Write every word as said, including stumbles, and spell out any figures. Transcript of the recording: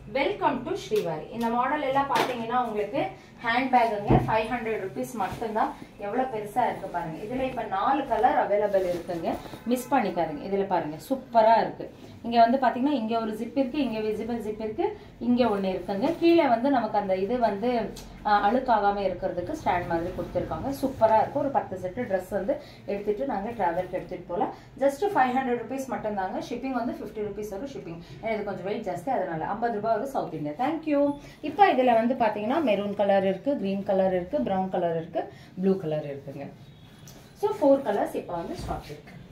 Welcome to Srivari. இந்த model எல்லாம் பாத்தீங்கன்னா உங்களுக்கு ஹேண்ட் பேக்குங்க ஃபைவ் ஹண்ட்ரட் ருபீஸ் மட்டும்தான். எவ்வளவு பெருசா இருக்கு பாருங்க. இதுல இப்ப நாலு கலர் அவைலபிள் இருக்குங்க, மிஸ் பண்ணிக்காதீங்க. இதுல பாருங்க சூப்பரா இருக்கு. இங்க வந்து பாத்தீங்கன்னா இங்க ஒரு ஜிப் இருக்கு, இங்க விசிபிள் ஜிப் இருக்கு, இங்க ஒண்ணு இருக்குங்க. கீழே வந்து நமக்கு அந்த இது வந்து அழுக்காகாம இருக்கிறதுக்கு ஸ்டாண்ட் மாதிரி கொடுத்துருக்காங்க. சூப்பரா இருக்கும். ஒரு பத்து செட்டு ட்ரெஸ் வந்து எடுத்துட்டு நாங்க டிராவல்க்கு எடுத்துட்டு போகலாம். ஜஸ்ட் ஃபைவ் ஹண்ட்ரட் ருபீஸ் மட்டும் தாங்க. ஷிப்பிங் வந்து ஃபிஃப்டி ருபீஸ் வரும் ஷிப்பிங். இது கொஞ்சம் வெயிட் ஜாஸ்தி, அதனால ஐம்பது ரூபாய் வரும் சவுத் இந்தியா. தேங்க்யூ. இப்போ இதுல வந்து பாத்தீங்கன்னா மெரூன் கலர் இருக்கு, கிரீன் கலர் இருக்கு, ப்ரௌன் கலர் இருக்கு, ப்ளூ கலர் இருக்குங்க. ஸோ ஃபோர் கலர்ஸ் இப்போ வந்து ஸ்டாக் இருக்கு.